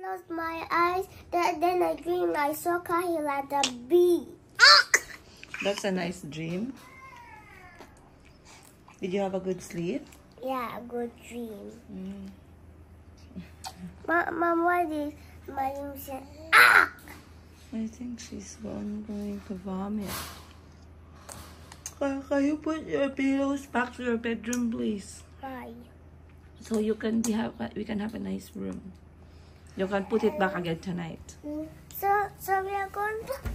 closed my eyes. Then I dreamed I saw Kahil at the beach. That's a nice dream. Did you have a good sleep? Yeah, a good dream. Mom, why did my room say, ah? I think she's going to vomit. Can you put your pillows back to your bedroom, please? Why? So we can have a nice room. You can put it back again tonight. So we are going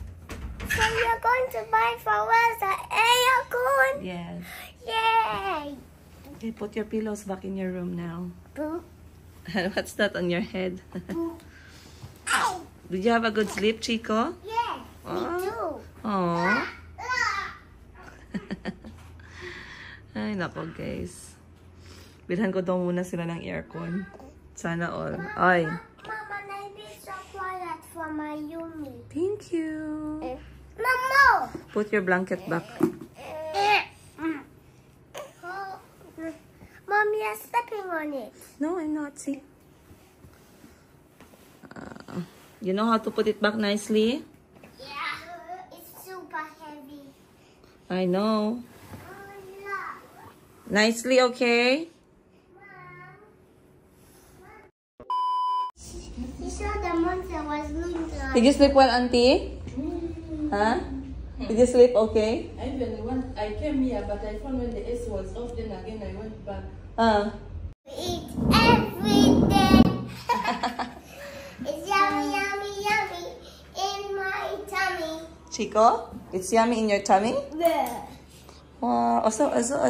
to buy flowers at aircon. Yes. Yay! Okay, put your pillows back in your room now. Boo. What's that on your head? Boo. Did you have a good sleep, Chico? Yeah, me too. Aww. Ay, nako guys. Bilhan ko daw muna sila ng aircon. Sana all. Ay. Mama, I made some quiet for my Yumi. Thank you. Mama! Put your blanket back. Mommy, you're stepping on it. No, I'm not. See? You know how to put it back nicely? Yeah, it's super heavy. I know. Oh, yeah. Nicely, okay? You saw the monster was looking at. Did you sleep well, Auntie? Huh? Did you sleep okay? I came here, but I found when the AC was off, then again I went back. Eat every day. It's yummy, yummy, yummy in my tummy. Chico, it's yummy in your tummy? Bleh. Wow. Asa.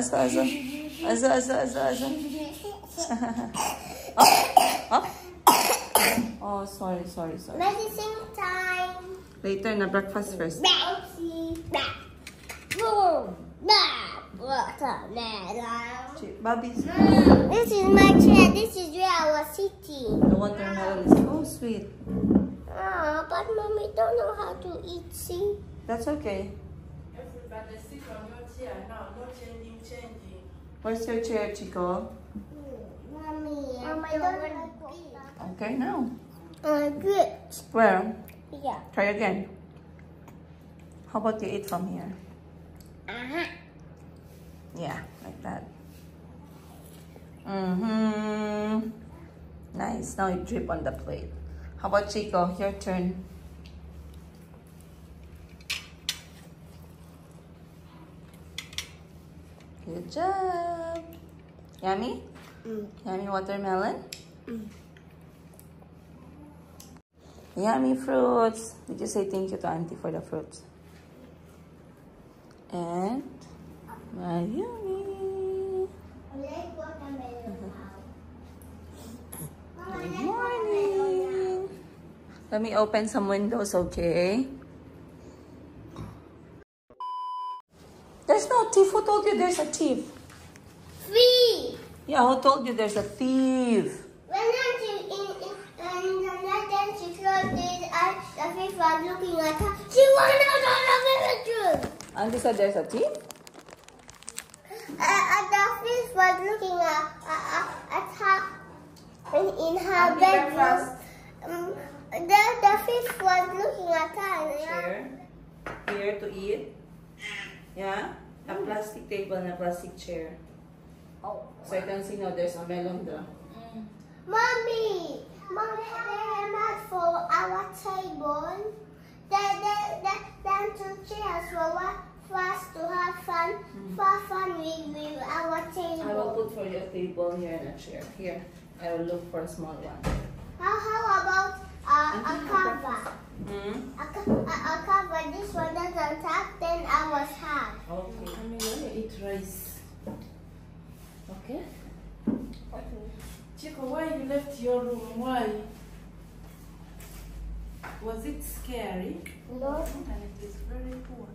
Oh. Oh, sorry. Medicine time. Later na breakfast first. Bouncy. Boom. Watermelon. Bobby's. This is my chair. This is where I was sitting. The watermelon is so sweet. But mommy don't know how to eat. See? That's okay. Everybody sit on your chair now, not changing. Where's your chair, Chico? Mommy, I don't like this. Okay, now. Good. Where? Yeah. Try again. How about you eat from here? Yeah, like that. Nice. Now you drip on the plate. How about Chico? Your turn. Good job. Yummy? Yummy watermelon? Yummy fruits. Did you say thank you to Auntie for the fruits? And yummy. Good morning. Let me open some windows, okay? There's no thief. Who told you there's a thief? Three. Yeah, who told you there's a thief? When she in the night, then she closed his eyes. The thief was looking at her. She went out of the bedroom. Auntie said there's a thief? The thief was looking at her in her bedroom. The thief was looking at her. Here to eat? Yeah? A plastic table and a plastic chair. Oh. So I can see now there's a melon there. Mommy, they are not for our table. Them two chairs for us to have fun, with our table. I will put for your table here and a chair. Here, I will look for a small one. How about a cover? A cover. This one doesn't have 10 hours have. Okay. I mean, when you eat rice. Okay? Chico, why you left your room? Why? Was it scary? No. And it is very poor.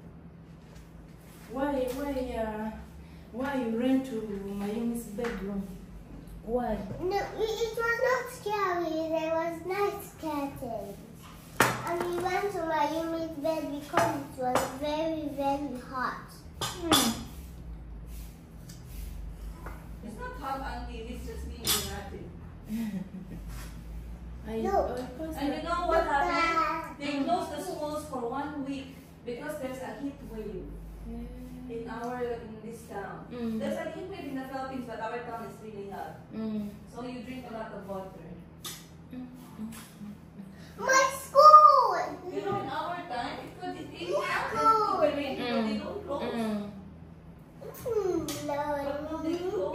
Why you ran to Mayumi's bedroom? Why? No, it was not scary. There was nice curtains. And we went to my roommate's bed because it was very, very hot. It's not hot, Auntie. It's just me dramatic. Look. And you know what happened? They closed the schools for 1 week because there's a heat wave in this town. There's a heat wave in the Philippines, but our town is really hot. So you drink a lot of water. My school. You know, in our time, it could be but they don't close. No.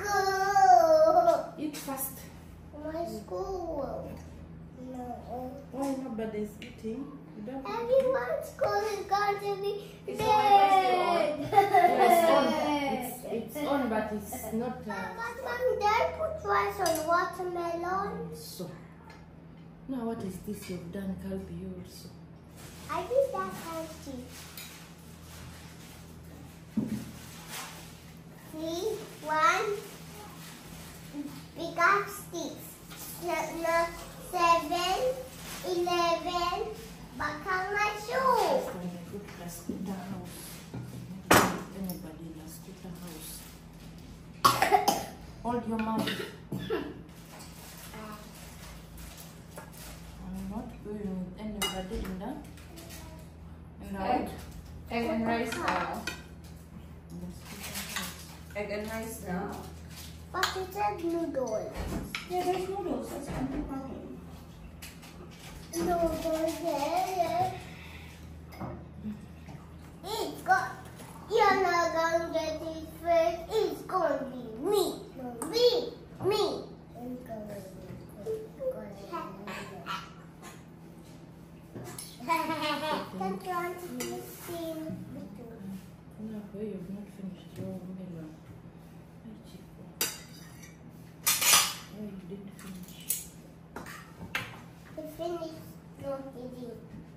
Eat fast. My school. No. Why nobody's eating? You don't eat. Everyone's school is going to be Is the Wi-Fi dead. It's on, but it's not. But Mom, Dad put rice on watermelon. So. Now what is this you've done, Calby? You also. I think that's healthy. See, 1 we got sticks. 7, 11, bakang my shoe. Let's put the house. Anybody, let's put the house. Hold your mouth. I'm not going with anybody in the house. Egg and rice now. Let's put the house. Egg and rice now. But it said noodles. Yeah, there's noodles. That's not the problem. Noodles, yeah. It's got, you're not going to get it first. It's going to be me. No, me. It's going to Don't want to be seen. No, boy, you've not finished your melon. Hey, Chico. Oh, you didn't finish. To finish, not eating.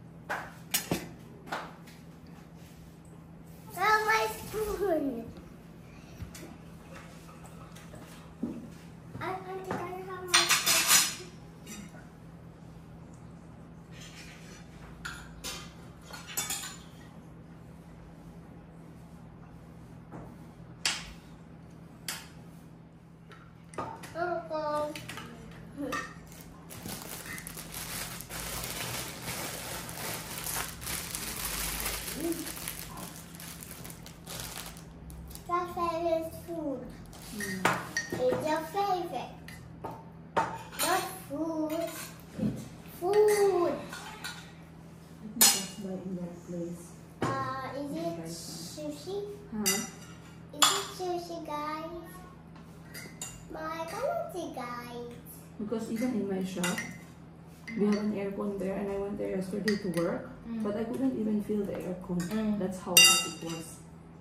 Oh, my spoon. I think I have my spoon. Your favorite food is your favorite. Not food. Food. I think that's by in that place. Is it sushi? Huh? Is it sushi, guys? I cannot see, guys. Because even in my shop, we have an aircon there, and I went there yesterday to work, but I couldn't even feel the aircon. That's how hot it was.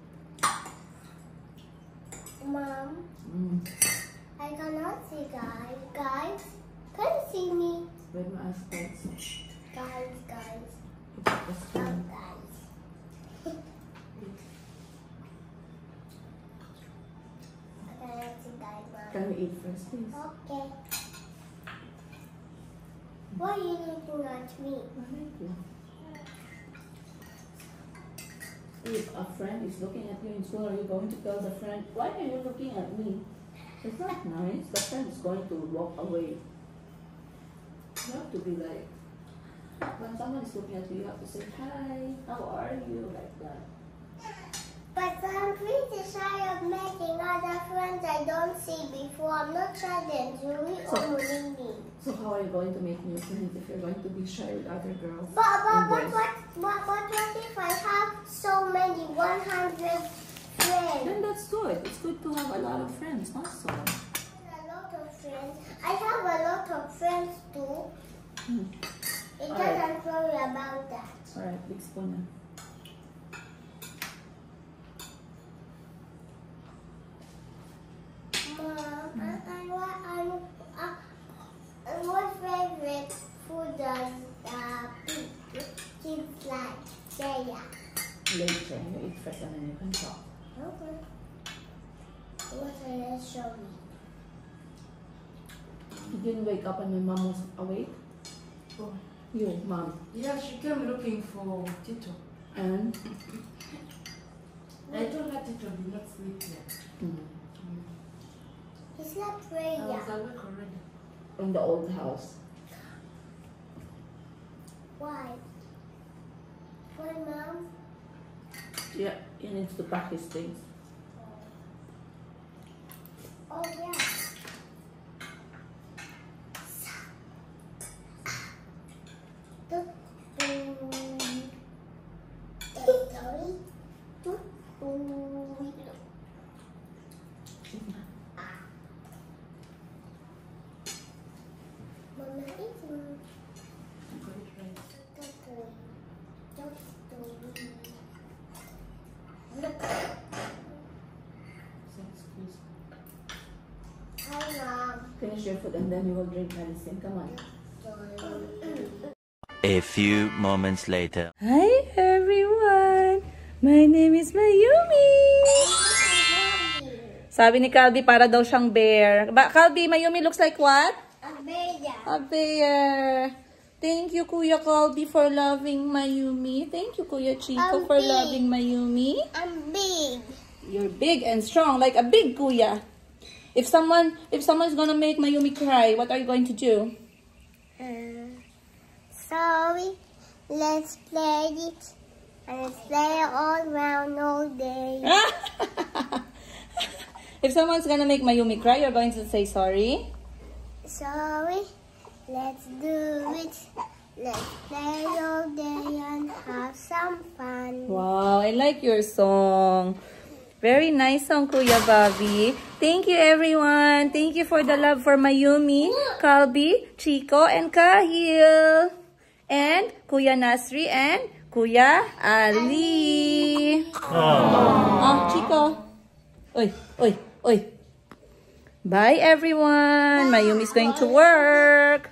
Mom, I cannot see, guys. Guys, can you see me? When my eyes closed, Guys. it was Oh, fine. guys. I cannot see, guys, Mom. Can we eat first, please? Okay. Why are you looking at me? If a friend is looking at you in school, are you going to tell the friend, why are you looking at me? It's not nice. The friend is going to walk away. You have to be like, when someone is looking at you, you have to say, hi, how are you? Like that. But I'm pretty shy of making other friends I don't see before. I'm not shy than Julie or Mulini. So how are you going to make new friends if you're going to be shy with other girls? But and what boys? if I have so many 100 friends? Then that's good. It's good to have a lot of friends also. A lot of friends. I have a lot of friends too. It doesn't worry about that. Alright, big spoon na. Mom, what favorite food does kids like? Yeah. Later, you eat first and then you can talk. Okay. What will you show me? You didn't wake up and my mom was awake? Oh. You, mom. Yeah, she came looking for Tito. And? I told her Tito did not sleep yet. He slept I very was young. awake already. In the old house. Why? Why, Mom? Yeah, he needs to pack his things. Oh, yeah. Mama eating. Hi, Mom. Finish your food and then you will drink medicine. Come on. A few moments later. Hi everyone! My name is Mayumi! Sabi ni Calby para daw siyang bear. Calby, Mayumi looks like what? A bear. Thank you, Kuya Calby, for loving Mayumi. Thank you, Kuya Chico, for loving Mayumi. I'm big. You're big and strong, like a big Kuya. If someone's gonna make Mayumi cry, what are you going to do? Sorry, let's play it. And let's play it all around all day. If someone's gonna make Mayumi cry, you're going to say sorry. Sorry, let's do it. Let's play all day and have some fun. Wow, I like your song. Very nice song, Kuya Bobby. Thank you, everyone. Thank you for the love for Mayumi, Calby, Chico, and Kahil. And Kuya Nasri and Kuya Ali. Oh, Chico. Oy, oy, oy. Bye, everyone. Mayumi's going to work.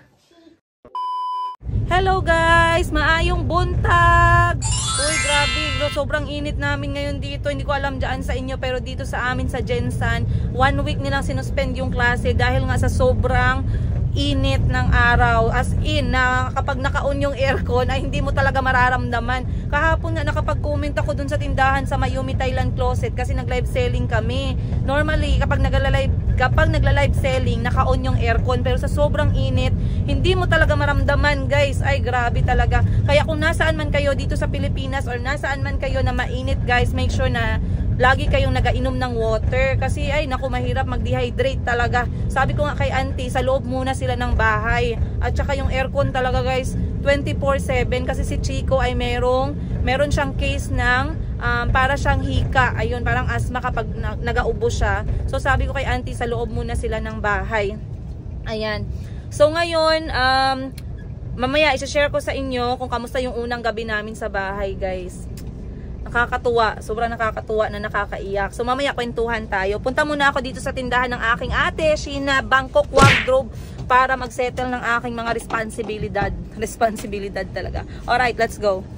Hello, guys. Maayong buntag. Uy, grabe. Sobrang init namin ngayon dito. Hindi ko alam dyan sa inyo, pero dito sa amin sa Jensan, 1 week nilang sinuspend yung klase dahil nga sa sobrang init ng araw. As in, na kapag naka-on yung aircon ay hindi mo talaga mararamdaman. Kahapon nga nakapag-comment ako dun sa tindahan sa Mayumi Thailand Closet kasi nag-live selling kami. Normally, kapag nagla-live selling, naka-on yung aircon, pero sa sobrang init, hindi mo talaga maramdaman, guys. Ay, grabe talaga. Kaya kung nasaan man kayo dito sa Pilipinas or nasaan man kayo na mainit, guys, make sure na lagi kayong nagainom ng water kasi ay naku, mahirap mag-dehydrate talaga. Sabi ko nga kay auntie, sa loob muna sila ng bahay. At saka yung aircon talaga, guys, 24/7 kasi si Chico ay meron siyang case ng para siyang hika. Ayun, parang asthma kapag nagaubo siya. So sabi ko kay auntie, sa loob muna sila ng bahay. Ayan. So ngayon, mamaya i-share ko sa inyo kung kamusta yung unang gabi namin sa bahay, guys. Nakakatuwa, sobrang nakakatuwa na nakakaiyak. So mamaya kwentuhan tayo. Punta muna ako dito sa tindahan ng aking ate, Sheena Bangkok Wardrobe, para mag-settle ng aking mga responsibilidad. Responsibilidad talaga. Alright, let's go.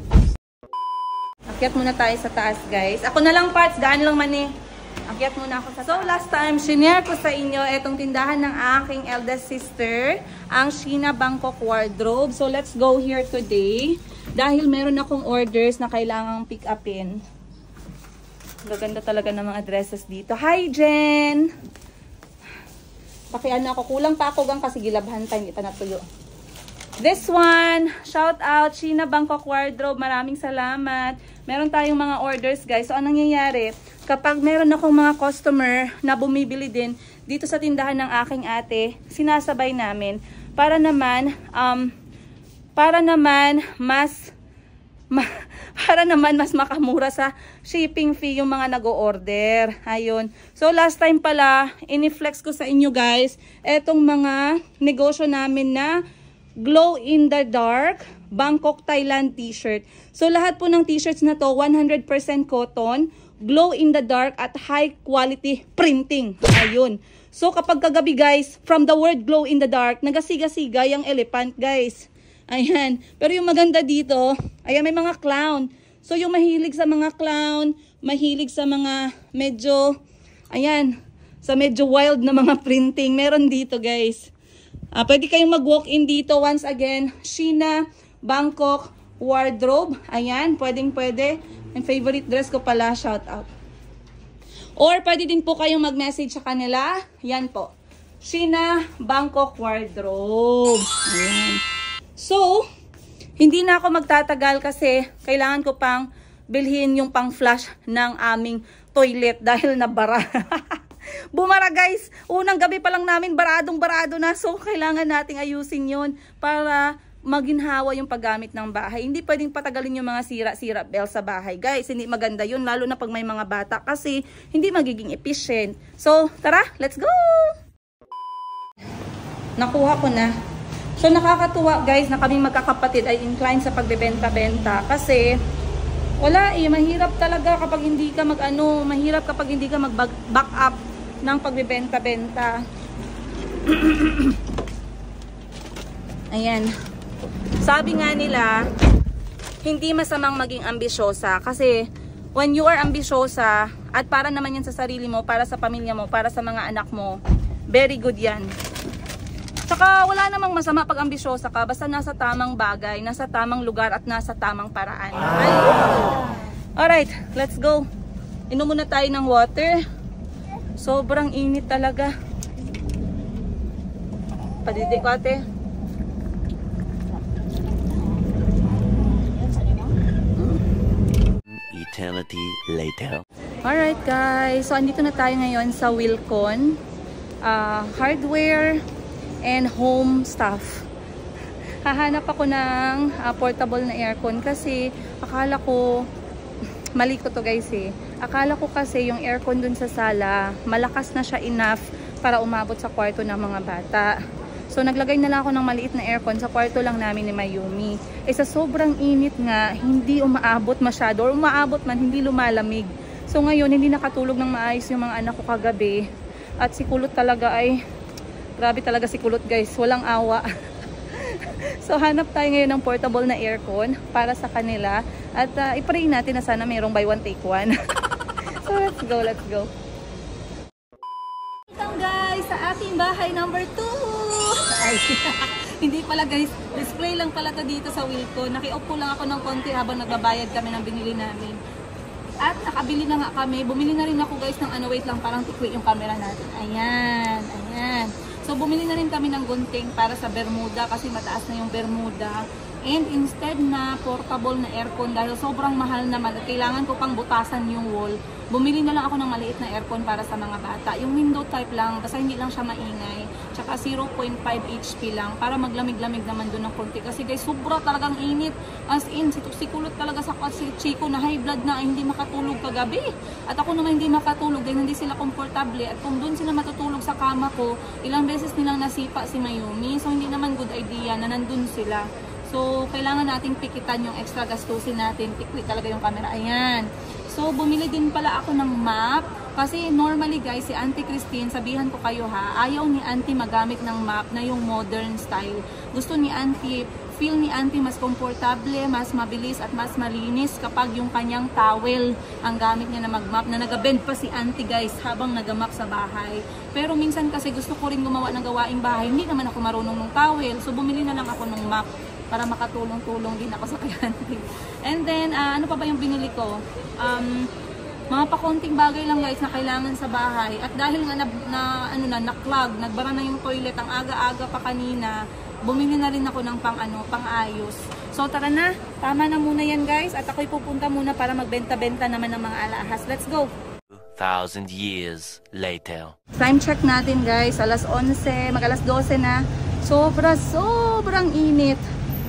Akyat muna tayo sa taas, guys. Ako na lang parts, gaan lang man eh. Akyat muna ako sa taas. So last time, shinare ko sa inyo itong tindahan ng aking eldest sister, ang Sheena Bangkok Wardrobe. So let's go here today. Dahil meron akong orders na kailangang pick upin. Gaganda talaga ng mga dresses dito. Hi, Jen! Pakiano ako. Kulang pa ako gang kasi gilabhan tayo. Hindi pa natuyo. This one, shout out, Sheena Bangkok Wardrobe. Maraming salamat. Meron tayong mga orders, guys. So, anong nangyayari? Kapag meron akong mga customer na bumibili din dito sa tindahan ng aking ate, sinasabay namin para naman mas makamura sa shipping fee yung mga nag-o-order. Ayun. So last time pala, ini-flex ko sa inyo, guys, etong mga negosyo namin na Glow in the Dark Bangkok Thailand t-shirt. So lahat po ng t-shirts na to 100% cotton, glow in the dark at high quality printing. Ayun. So kapag kagabi, guys, from the word glow in the dark, nagasiga-siga yung elephant, guys. Ayan. Pero yung maganda dito, ayan, may mga clown. So yung mahilig sa mga clown, mahilig sa mga medyo, ayan, sa medyo wild na mga printing, meron dito, guys. Pwede kayong mag-walk-in dito. Once again, Sheena Bangkok Wardrobe. Ayan, pwedeng-pwede. Yung favorite dress ko pala, shout out. Or pwede din po kayong mag-message sa kanila. Yan po. Sheena Bangkok Wardrobe. Ayan. So, Hindi na ako magtatagal kasi kailangan ko pang bilhin yung pang flush ng aming toilet dahil nabara. Bumara guys, unang gabi pa lang namin baradong-barado na, so kailangan nating ayusin yon para maginhawa yung paggamit ng bahay. Hindi pwedeng patagalin yung mga sira-sira bell sa bahay guys, hindi maganda yun, lalo na pag may mga bata kasi hindi magiging efficient. So tara, let's go! Nakuha ko na. So nakakatuwa guys na kaming magkakapatid ay inclined sa pagbebenta-benta kasi wala mahirap talaga kapag hindi ka mahirap kapag hindi ka mag-back up ng pagbebenta-benta. Ayan. Sabi nga nila, hindi masamang maging ambisyosa kasi when you are ambisyosa at para naman yan sa sarili mo, para sa pamilya mo, para sa mga anak mo, very good yan. Tsaka wala namang masama pag ambisyosa ka basta nasa tamang bagay, nasa tamang lugar at nasa tamang paraan. Alright, let's go. Inom muna tayo ng water. Sobrang init talaga. Padidik ko ate. Eternity later. Alright guys, so andito na tayo ngayon sa Wilcon. Hardware and home stuff. Hahanap ako ng portable na aircon kasi akala ko, mali ko to guys eh. Akala ko kasi yung aircon dun sa sala, malakas na siya enough para umabot sa kwarto ng mga bata. So naglagay na lang ako ng maliit na aircon sa kwarto lang namin ni Mayumi. Eh sa sobrang init nga, hindi umaabot masyado or umaabot man, hindi lumalamig. So ngayon, hindi nakatulog ng maayos yung mga anak ko kagabi. At si Kulot talaga ay grabe talaga si Kulot guys, walang awa. So hanap tayo ngayon ng portable na aircon para sa kanila at i-pray natin na sana mayroong buy one take one. So let's go, let's go. Welcome guys sa ating bahay number 2. Ay, hindi pala guys, display lang pala to dito sa Wilcon. Nakiupo lang ako ng konti habang nagbabayad kami ng binili namin. At nakabili na nga kami, bumili na rin ako guys ng wait lang, parang tikwi yung camera natin. Ayan, ayan. So bumili na rin kami ng gunting para sa Bermuda kasi mataas na yung Bermuda. And instead na portable na aircon dahil sobrang mahal naman at kailangan ko pang butasan yung wall, bumili na lang ako ng maliit na aircon para sa mga bata. Yung window type lang, basta hindi lang siya maingay. Tsaka 0.5 HP lang para maglamig-lamig naman doon ng konti. Kasi guys, sobra talagang init. As in, si Kulot talaga sa si Chico na high blood na hindi makatulog kagabi. At ako naman hindi makatulog dahil hindi sila komportable. At kung doon sila matutulog sa kama ko, ilang beses nilang nasipa si Mayumi. So hindi naman good idea na nandun sila. So, kailangan nating pikitan yung extra gastusin natin. Tikwi talaga yung camera. Ayan. So, bumili din pala ako ng map. Kasi normally guys, si Auntie Christine, sabihan ko kayo ha, ayaw ni Auntie magamit ng map na yung modern style. Gusto ni Auntie, feel ni Auntie mas komportable, mas mabilis at mas malinis kapag yung kanyang towel ang gamit niya na mag-map. Na nag-bend pa si Auntie guys habang nag-map sa bahay. Pero minsan kasi gusto ko rin gumawa ng gawaing bahay. Hindi naman ako marunong ng towel. So, bumili na lang ako ng map para makatulong-tulong din ako sa kay. And then, ano pa ba yung binili ko? Mga pakonting bagay lang guys na kailangan sa bahay. At dahil nga na-clog, nagbara na yung toilet ang aga-aga pa kanina, bumili na rin ako ng pang-ayos. So tara na, tama na muna yan guys. At ako'y pupunta muna para magbenta-benta naman ng mga alahas. Let's go! 1,000 years later. Time check natin guys, alas 11, mag-alas 12 na. Sobrang init.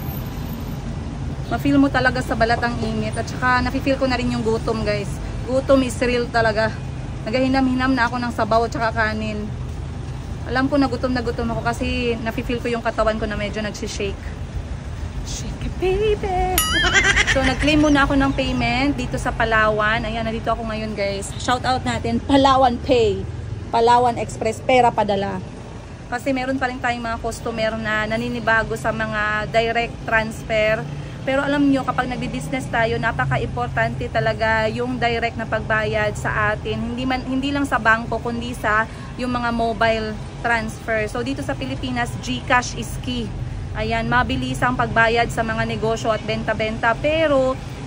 Ma-feel mo talaga sa balat ang init. At saka nafe-feel ko na rin yung gutom guys. Gutom is real talaga. Naghahinam-hinam na ako ng sabaw at saka kanin. Alam ko na gutom ako kasi nafe-feel ko yung katawan ko na medyo nagsishake. Shake it baby! So nag-claim muna ako ng payment dito sa Palawan. Ayan, nandito ako ngayon guys. Shout out natin, Palawan Pay. Palawan Express, pera padala. Kasi meron pa rin tayong mga customer na naninibago sa mga direct transfer. Pero alam nyo, kapag nagbi-business tayo, napaka-importante talaga yung direct na pagbayad sa atin. Hindi lang sa bangko, kundi sa yung mga mobile transfer. So dito sa Pilipinas, GCash is key. Ayan, mabilis ang pagbayad sa mga negosyo at benta-benta. Pero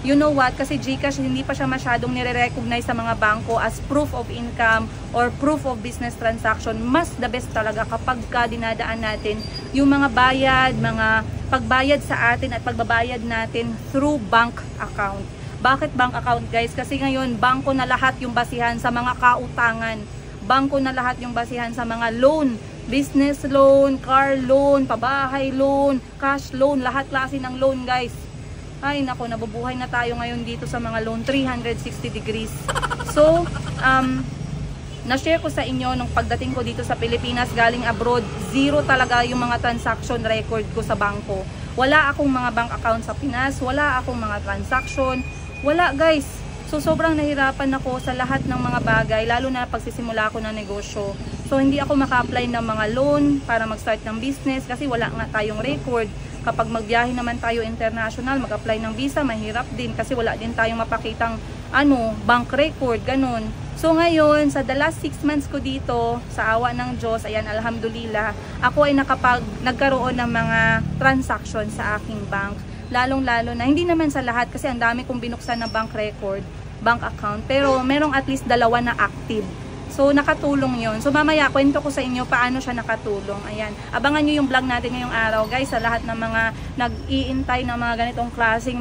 You know what? Kasi GCash hindi pa siya masyadong nire-recognize sa mga bangko as proof of income or proof of business transaction. Mas the best talaga kapag dinadaan natin yung mga bayad, mga pagbayad sa atin at pagbabayad natin through bank account. Bakit bank account guys? Kasi ngayon, bangko na lahat yung basihan sa mga kautangan. Bangko na lahat yung basihan sa mga loan. Business loan, car loan, pabahay loan, cash loan, lahat klase ng loan guys. Ay nako, nabubuhay na tayo ngayon dito sa mga loan 360 degrees. So, na-share ko sa inyo nung pagdating ko dito sa Pilipinas galing abroad, zero talaga yung mga transaction record ko sa bangko. Wala akong mga bank account sa Pinas, wala akong mga transaction, wala guys. So sobrang nahirapan ako sa lahat ng mga bagay, lalo na pagsisimula ako ng negosyo. So hindi ako maka-apply ng mga loan para mag-start ng business kasi wala nga tayong record. Kapag magbiyahe naman tayo international, mag-apply ng visa, mahirap din kasi wala din tayong mapakitang bank record, ganun. So ngayon, sa the last 6 months ko dito, sa awa ng Diyos, ayan, alhamdulillah, ako ay nagkaroon ng mga transaction sa aking bank. Lalong-lalo na, hindi naman sa lahat kasi ang dami kong binuksan na bank record, bank account, pero merong at least 2 na active. So, nakatulong yon. So, mamaya, kwento ko sa inyo paano siya nakatulong. Ayan. Abangan nyo yung vlog natin ngayong araw, guys, sa lahat ng mga nag-iintay ng mga ganitong klaseng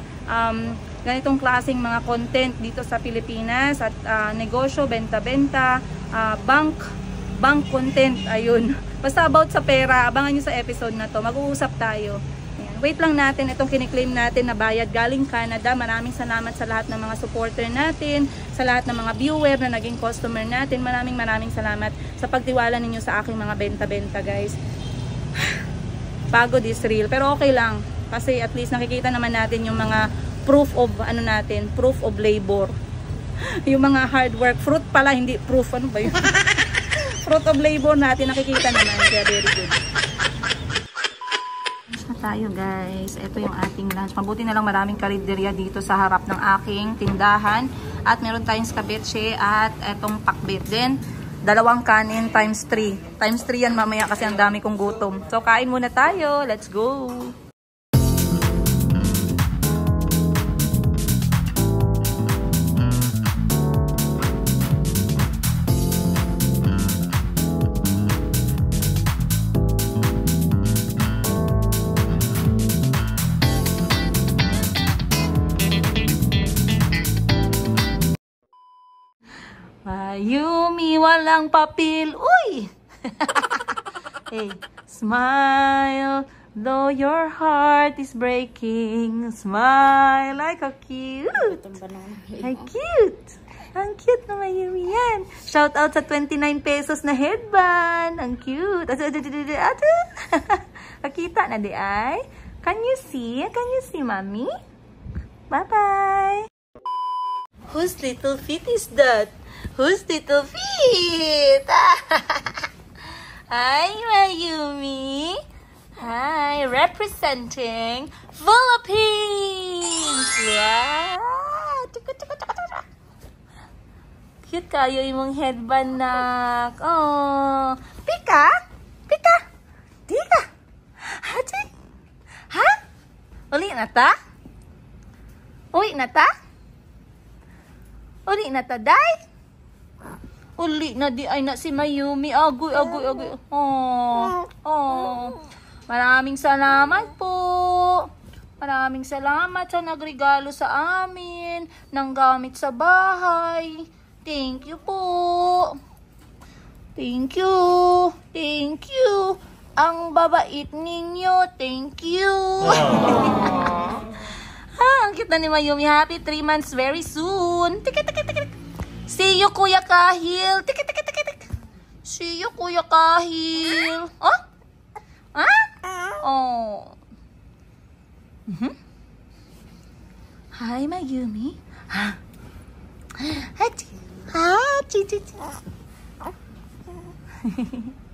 mga content dito sa Pilipinas at negosyo, benta-benta, bank content, ayun. Basta about sa pera, abangan nyo sa episode na to. Mag-uusap tayo. Wait lang natin, itong kiniklaim natin na bayad galing Canada. Maraming salamat sa lahat ng mga supporter natin, sa lahat ng mga viewer na naging customer natin. Maraming salamat sa pagtiwala ninyo sa aking mga benta-benta guys. Pagod is real, pero okay lang. Kasi at least nakikita naman natin yung mga proof of proof of labor. Yung mga hard work, fruit pala, hindi proof, ano ba yun? Fruit of labor natin, nakikita naman. Kaya very good. Tayo guys, ito yung ating lunch. Mabuti na lang maraming karinderya dito sa harap ng aking tindahan at meron tayong scabeche at etong pakbet din, 2 kanin times 3 yan mamaya kasi ang dami kong gutom. So kain muna tayo, let's go. Mayumi, walang papel. Uy! Hey, smile, though your heart is breaking. Smile like a cute. Ay, cute. Ang cute na Mayumi yan. Shout out sa 29 pesos na headband. Ang cute. Nakita na di ay. Can you see? Can you see, mommy? Bye-bye. Whose little feet is that? Whose little feet? Hi, Mayumi. Hi, representing Philippines. Wow. Cute kayo yung headband nak. Oh, Pika? Pika? Dika? Hati? Ha? Uli na ta? Uli na ta? Uli na ta, day? Uli na di ay na si Mayumi. Agoy. Oh. Maraming salamat po. Maraming salamat sa nagregalo sa amin ng gamit sa bahay. Thank you po. Thank you. Thank you. Ang babait ninyo. Thank you. Ang cute na ni Mayumi. Happy 3 months very soon. Tik. See you, Kuya Kahil. Tik. See you, Kuya Kahil. Oh? Ah? Oh. Hi, Mayumi. Ha? Hachi.